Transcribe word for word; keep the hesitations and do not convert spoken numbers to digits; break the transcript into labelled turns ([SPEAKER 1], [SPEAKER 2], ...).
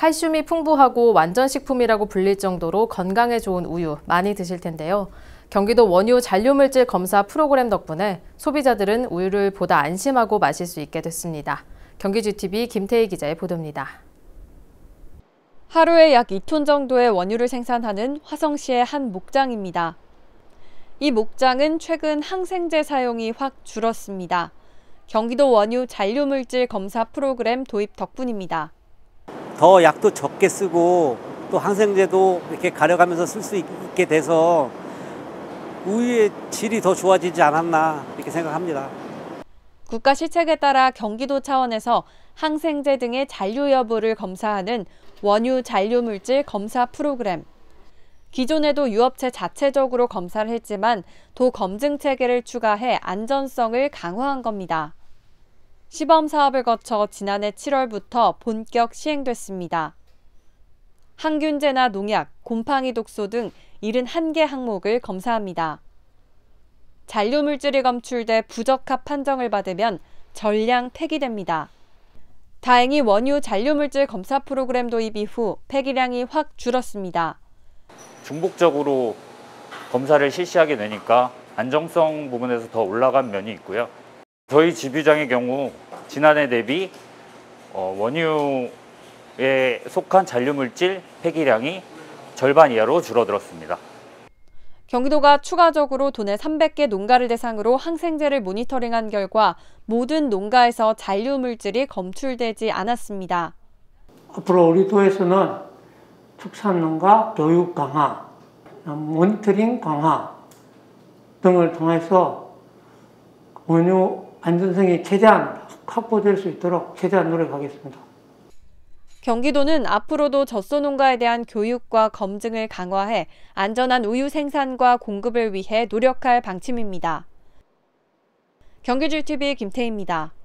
[SPEAKER 1] 칼슘이 풍부하고 완전식품이라고 불릴 정도로 건강에 좋은 우유 많이 드실 텐데요. 경기도 원유 잔류물질 검사 프로그램 덕분에 소비자들은 우유를 보다 안심하고 마실 수 있게 됐습니다. 경기지티비 김태희 기자의 보도입니다.
[SPEAKER 2] 하루에 약 이 톤 정도의 원유를 생산하는 화성시의 한 목장입니다. 이 목장은 최근 항생제 사용이 확 줄었습니다. 경기도 원유 잔류물질 검사 프로그램 도입 덕분입니다.
[SPEAKER 3] 더 약도 적게 쓰고 또 항생제도 이렇게 가려가면서 쓸 수 있게 돼서 우유의 질이 더 좋아지지 않았나 이렇게 생각합니다.
[SPEAKER 2] 국가 시책에 따라 경기도 차원에서 항생제 등의 잔류 여부를 검사하는 원유 잔류물질 검사 프로그램. 기존에도 유업체 자체적으로 검사를 했지만 도 검증 체계를 추가해 안전성을 강화한 겁니다. 시범 사업을 거쳐 지난해 칠월부터 본격 시행됐습니다. 항균제나 농약, 곰팡이 독소 등 칠십일 개 항목을 검사합니다. 잔류물질이 검출돼 부적합 판정을 받으면 전량 폐기됩니다. 다행히 원유 잔류물질 검사 프로그램 도입 이후 폐기량이 확 줄었습니다.
[SPEAKER 4] 중복적으로 검사를 실시하게 되니까 안정성 부분에서 더 올라간 면이 있고요. 저희 집유장의 경우 지난해 대비 원유에 속한 잔류물질 폐기량이 절반 이하로 줄어들었습니다.
[SPEAKER 2] 경기도가 추가적으로 도내 삼백 개 농가를 대상으로 항생제를 모니터링한 결과 모든 농가에서 잔류물질이 검출되지 않았습니다.
[SPEAKER 5] 앞으로 우리 도에서는 축산농가 교육 강화, 모니터링 강화 등을 통해서 원유 안전성이 최대한 확보될 수 있도록 최대한 노력하겠습니다.
[SPEAKER 2] 경기도는 앞으로도 젖소농가에 대한 교육과 검증을 강화해 안전한 우유 생산과 공급을 위해 노력할 방침입니다. 경기지티비 김태희입니다.